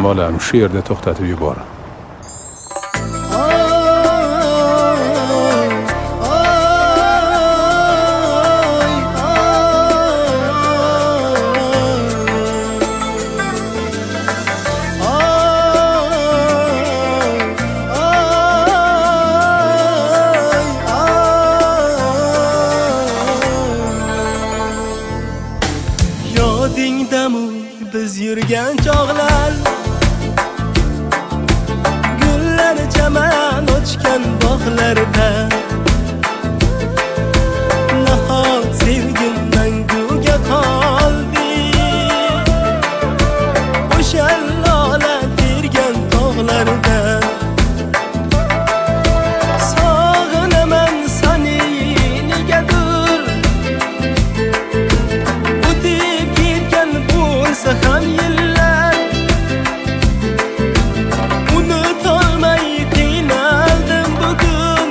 bolam, shu yerda to'xtatib yubor. Yodingdamu biz yurgan chog'lar, gullar chaman ochgan bog'larda, nahot sevgim manguga qoldi. O'sha lola tergan tog'larda sog'inaman seni negadir. O'tib ketgan bo'lsa ham yillar, unutolmay qiynaldim bugun.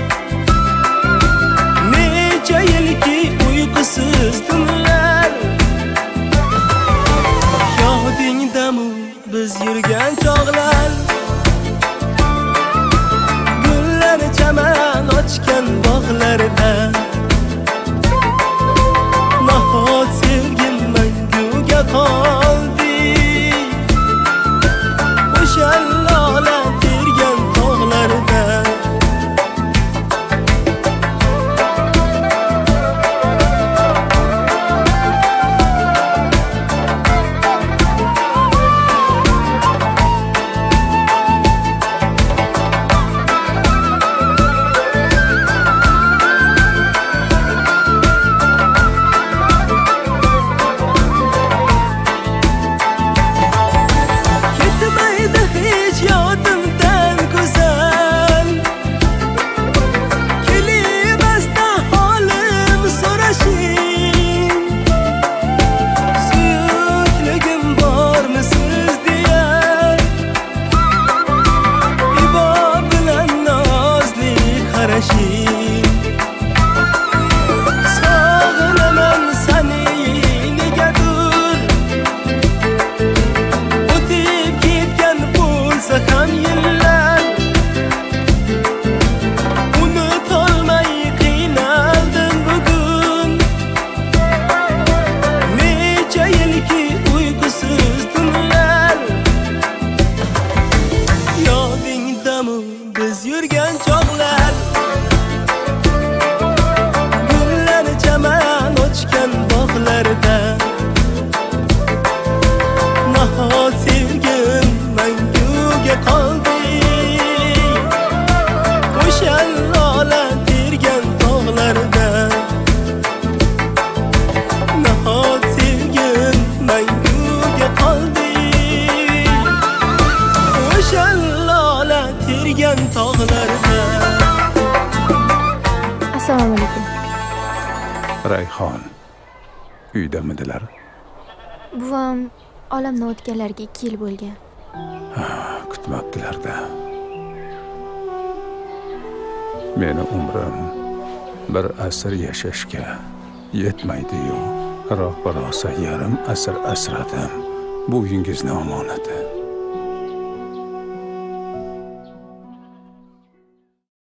Necha yilki uyqusiz tunlar, yodingdamu biz yurgan chog'lar, gullar chaman ochgan bog'larda, nahot sevgim manguga qoldi. O'sha lola tergan tog'larda ketmaydi hech yodimdan go'zal. Kelmasdan holim so'rashing, suyukligim bormi siz deya, ibo bilan nozli qarashing. Sog'inaman seni negadir. O'tib ketgan bo'lsa ham yillar, unutolmay qiynaldim bugun. Necha yilki uyqusiz tunlar, yodingdamu biz yurgan chog'lar, gullar chaman ochgan bog'larda, nahot sevgim manguga qoldi. O'sha lola tergan tog'larda, nahot sevgim manguga qoldi. O'sha lola tergan tog'larda. Assalomu alaykum. Rayhon uydamidilar? Buvam olamdan o'tganlarga 2 yil bo'lgan. Kutmabdilar-da. Meni umrim bir asr yashashga yetmaydi-yu, rosa yarim asr asradim bu uyingizni omonati.